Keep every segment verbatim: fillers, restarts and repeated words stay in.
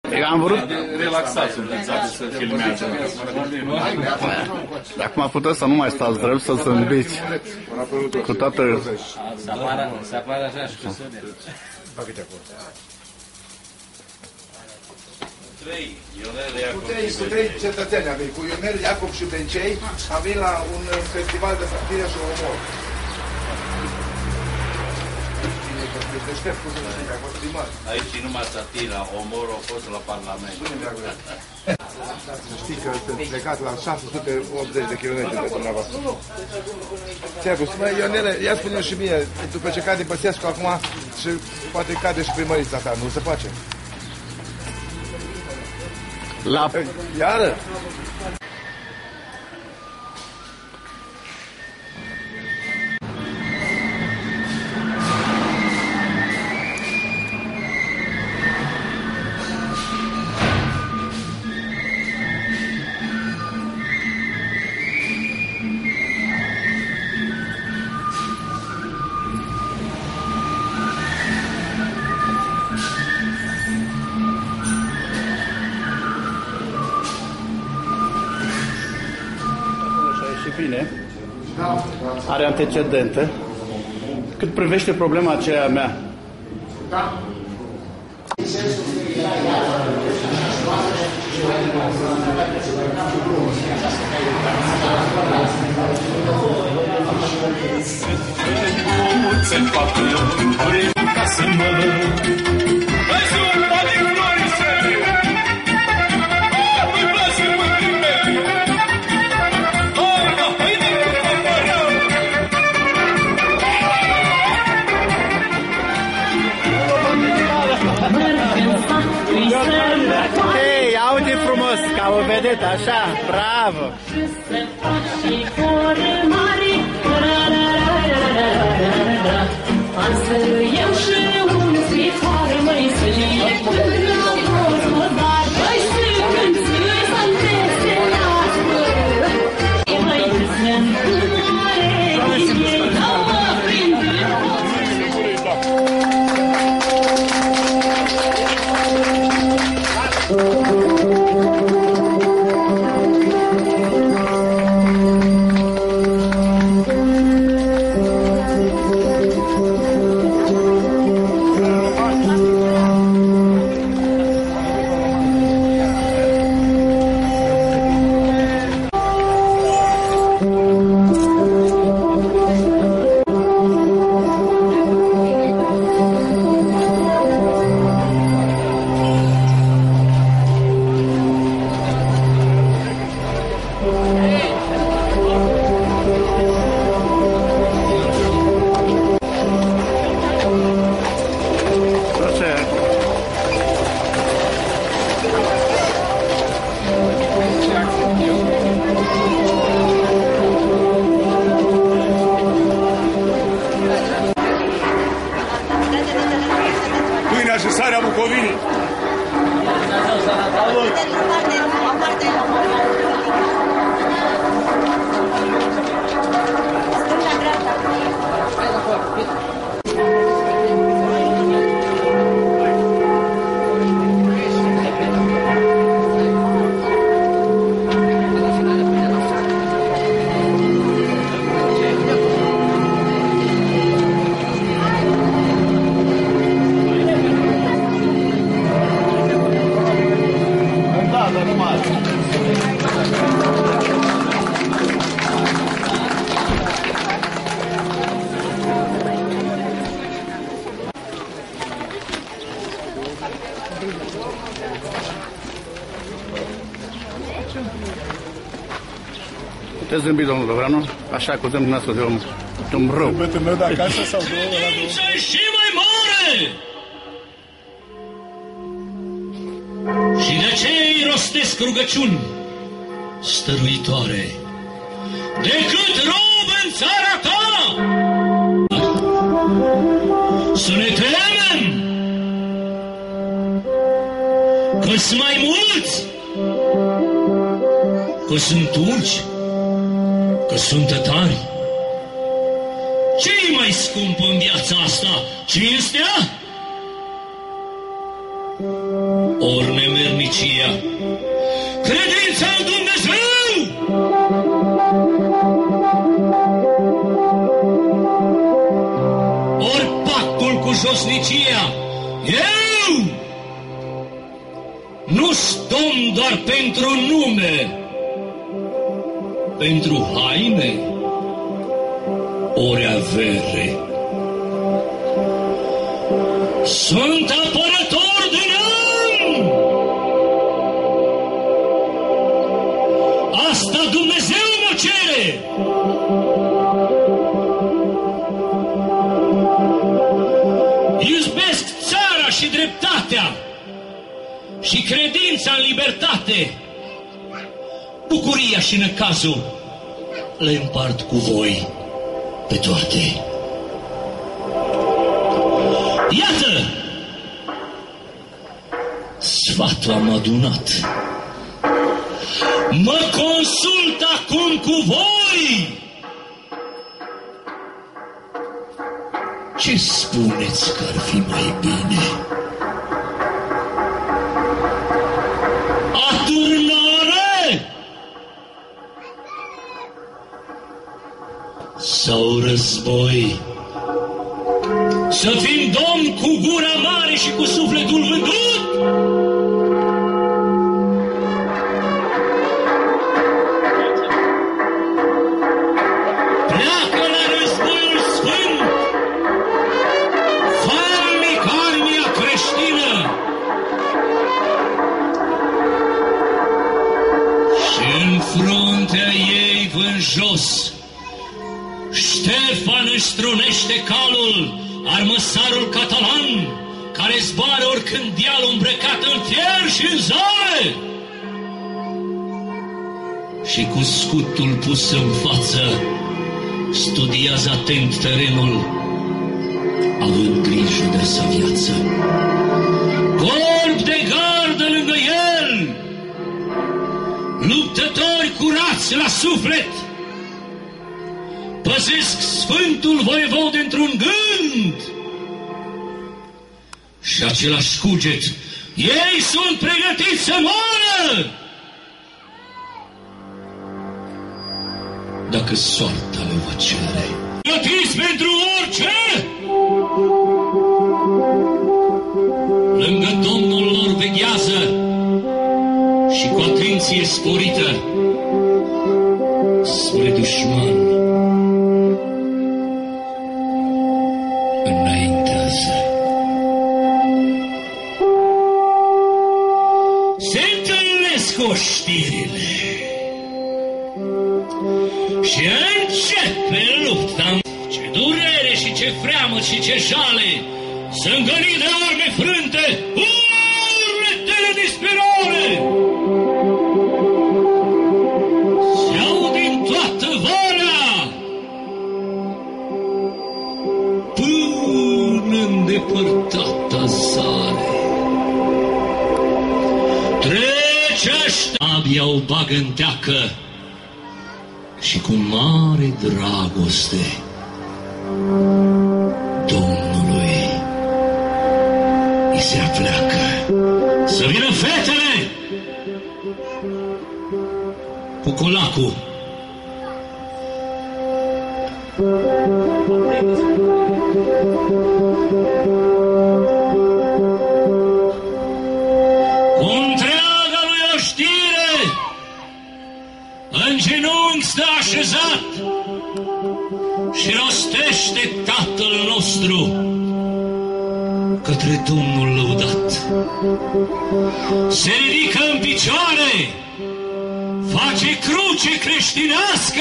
Am vrut... Relaxați un pic, să filmează. Acum puteți să nu mai stați drept, să zâmbiți. Cu toată... Să apară așa și cu sune. Cu trei, cu trei cetățeni am venit, cu Ionel, Iacob și Bencei, am venit la un festival de frățire și omor. Aici numai satira, omorul a fost la Parlament. Știi că sunt plecat la șase sute optzeci de kilometri de dumneavoastră. Ți-a spus, măi, Ionele, ia spune-o și mie, după ce cade Băsescu acum și poate cade și primărița ta, nu se face? La... Iară? Bine, are antecedente. Cât privește problema aceea mea, da. Hei, aude frumos, ca o vedetă, așa, bravo! Sarea Bucovinii. Puteți zâmbi, domnul Lovranu, așa cu zâmbul nostru de om, un rău. Zâmbetul meu de acasă sau două la două? Și mai mare! Și de ce-i rostesc rugăciuni stăruitoare? Decât rob în țara ta! Să ne temem! Că-s mai mulți! Că sunt turci, că sunt tătari. Ce-i mai scump în viața asta? Cinstea? Ori josnicia, credința în Dumnezeu. Ori pactul cu josnicia. Eu nu-s domn doar pentru nume, pentru haine, ori avere. Sunt apărător de neam. Asta Dumnezeu mă cere. Iubesc țara și dreptatea și credința în libertate. Bucuria și necazul le împart cu voi pe toate. Iată! Sfatul am adunat. Mă consult acum cu voi! Ce spuneți că ar fi mai bine? Aturnare? Sau război? Să fim domni cu gura mare și cu sufletul vândut? Pleacă la războiul sfânt, falnic armia creștină. Și în fruntea ei vânjos, Ștefan își strunește calul, armăsarul catalan, care zboară oricând dealul îmbrăcat în fier și în zare. Și cu scutul pus în față, studiază atent terenul, având grijă de sa viață. Corp de gardă lângă el, luptători curați la suflet, păzesc Sfântul Voievod într-un gând și același cuget. Ei sunt pregătiți să moară dacă soarta le va cere. Pregătiți pentru orice? Lângă Domnul lor veghează și cu atenție sporită spre dușman înaintează. Se întâlnesc oștirile și începe lupta. Ce durere și ce freamă și ce jale, zângănii de arme frânte, urletele disperare se aud din toată valea până în depărtata zare. Trecește, abia o bagă în teacă și cu mare dragoste Domnului îi se apleacă. Să vină fetele cu colacul. Cu întreaga lui oștire în genunchi stă așezat și rostește Tatăl nostru către Domnul lăudat. Se ridică în picioare, face cruce creștinească.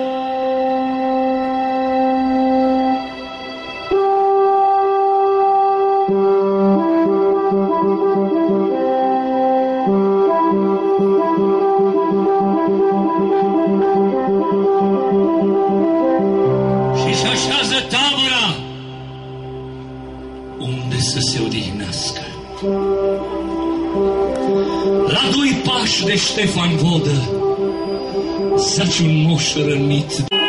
La doi pași de Ștefan Vodă zaci un moș rănit.